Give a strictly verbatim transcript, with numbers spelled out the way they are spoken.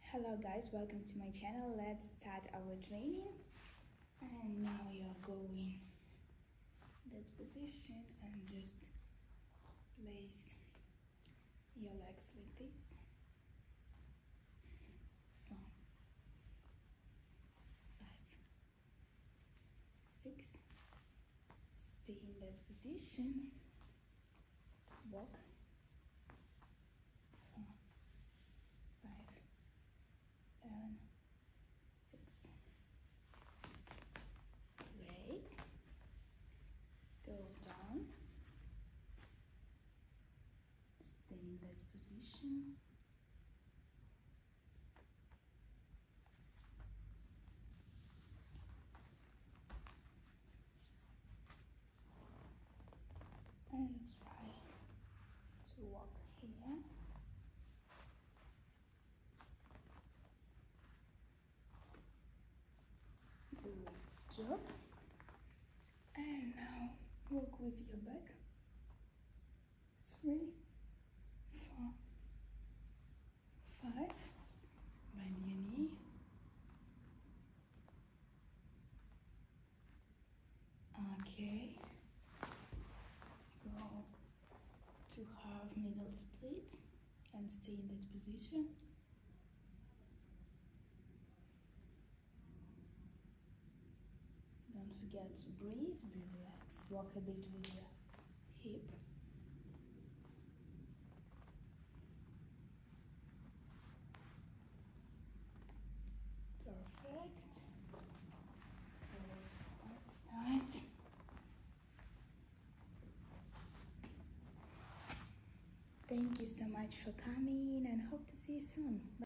Hello guys, welcome to my channel. Let's start our training. And now you're going that position and just place your legs like this. Four, five, six. Stay in that position. Walk. Four, five, seven, six. Break. Go down. Stay in that position. And try to walk here. Good job. And now walk with your back. Three, four, five. Bend your knee. Okay. Go to half middle split and stay in that position. Don't forget to breathe, be relaxed. Walk a bit with your hip. Perfect. Right. Thank you so much for coming and hope to see you soon. Bye.